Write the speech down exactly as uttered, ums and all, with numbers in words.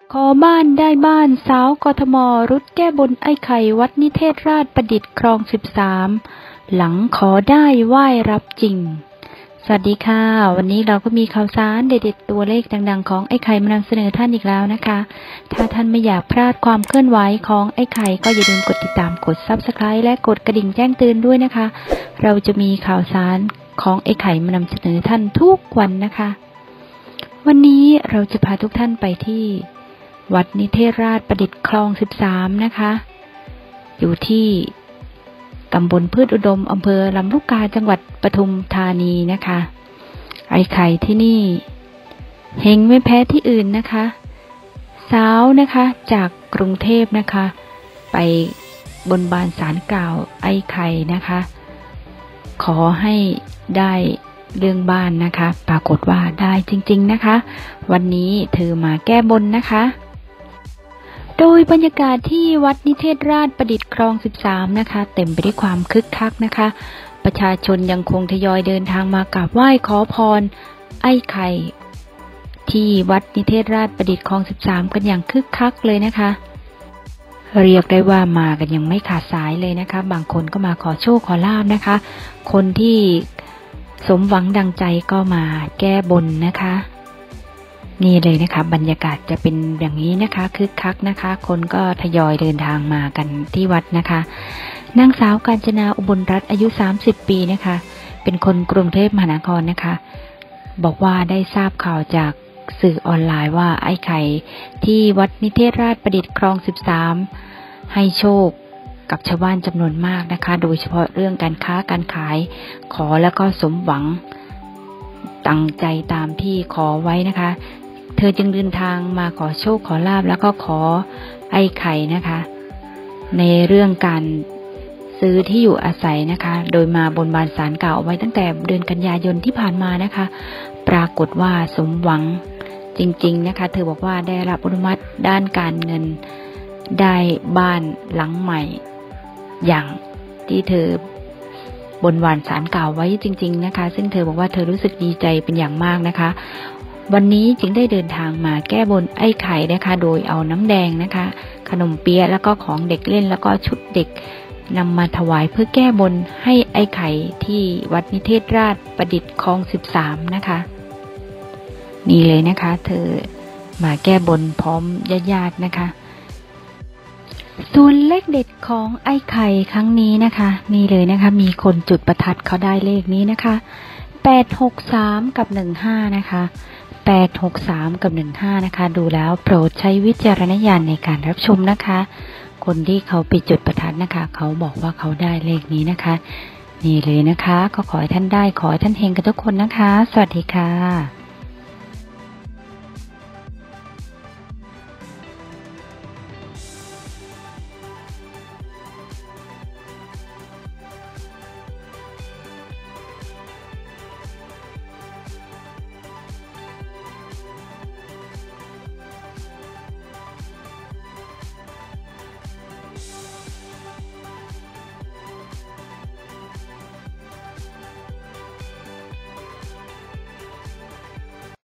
ขอบ้านได้บ้านสาวกทมรุดแก้บนไอ้ไข่วัดนิเทศราชประดิษฐ์คลองสิบสามหลังขอได้ไหว้รับจริงสวัสดีค่ะวันนี้เราก็มีข่าวสารเด็ดๆตัวเลขดังๆของไอ้ไข่มานำเสนอท่านอีกแล้วนะคะถ้าท่านไม่อยากพลาดความเคลื่อนไหวของไอ้ไข่ก็อย่าลืมกดติดตามกด ซับสไครบ์ และกดกระดิ่งแจ้งเตือนด้วยนะคะเราจะมีข่าวสารของไอ้ไข่มานำเสนอท่านทุกวันนะคะวันนี้เราจะพาทุกท่านไปที่วัดนิเทศราชประดิษฐ์คลองสิบสามนะคะอยู่ที่ตำบลพืชอุดมอำเภอลำลูกกาจังหวัดปทุมธานีนะคะไอ้ไข่ที่นี่เฮงไม่แพ้ที่อื่นนะคะสาวนะคะจากกรุงเทพนะคะไปบนบานศาลกล่าวไอ้ไข่นะคะขอให้ได้เรื่องบ้านนะคะปรากฏว่าได้จริงๆนะคะวันนี้เธอมาแก้บนนะคะโดยบรรยากาศที่วัดนิเทศราชประดิษฐ์คลองสิบสามนะคะเต็มไปด้วยความคึกคักนะคะประชาชนยังคงทยอยเดินทางมากราบไหว้ขอพรไอ้ไข่ที่วัดนิเทศราชประดิษฐ์คลองสิบสามกันอย่างคึกคักเลยนะคะเรียกได้ว่ามากันยังไม่ขาดสายเลยนะคะบางคนก็มาขอโชคขอลาภนะคะคนที่สมหวังดังใจก็มาแก้บนนะคะนี่เลยนะคะบรรยากาศจะเป็นอย่างนี้นะคะคึกคักนะคะคนก็ทยอยเดินทางมากันที่วัดนะคะนางสาวกาญจนาอุบลรัตน์อายุสามสิบปีนะคะเป็นคนกรุงเทพมหานครนะคะบอกว่าได้ทราบข่าวจากสื่อออนไลน์ว่าไอ้ไข่ที่วัดนิเทศราชประดิษฐ์คลองสิบสามให้โชคกับชาวบ้านจำนวนมากนะคะโดยเฉพาะเรื่องการค้าการขายขอแล้วก็สมหวังตั้งใจตามที่ขอไว้นะคะเธอจึงเดินทางมาขอโชคขอลาภแล้วก็ขอไอ้ไข่นะคะในเรื่องการซื้อที่อยู่อาศัยนะคะโดยมาบนบานศาลกล่าวเอาไว้ตั้งแต่เดือนกันยายนที่ผ่านมานะคะปรากฏว่าสมหวังจริงๆนะคะเธอบอกว่าได้รับอนุมัติด้านการเงินได้บ้านหลังใหม่อย่างที่เธอบนบานศาลกล่าวไว้จริงๆนะคะซึ่งเธอบอกว่าเธอรู้สึกดีใจเป็นอย่างมากนะคะวันนี้จึงได้เดินทางมาแก้บนไอ้ไข่นะคะโดยเอาน้ำแดงนะคะขนมเปี๊ยะแล้วก็ของเด็กเล่นแล้วก็ชุดเด็กนำมาถวายเพื่อแก้บนให้ไอ้ไข่ที่วัดนิเทศราชประดิษฐ์คลองสิบสามนะคะนี่เลยนะคะเธอมาแก้บนพร้อมญาติๆนะคะส่วนเลขเด็ดของไอ้ไข่ครั้งนี้นะคะนี่เลยนะคะมีคนจุดประทัดเขาได้เลขนี้นะคะแปดหกสามกับหนึ่งห้านะคะแปดหกสามกับหนึ่งห้านะคะดูแล้วโปรดใช้วิจารณญาณในการรับชมนะคะคนที่เขาไปจุดประทัดนะคะเขาบอกว่าเขาได้เลขนี้นะคะนี่เลยนะคะก็ขอให้ท่านได้ขอให้ท่านเฮงกันทุกคนนะคะสวัสดีค่ะ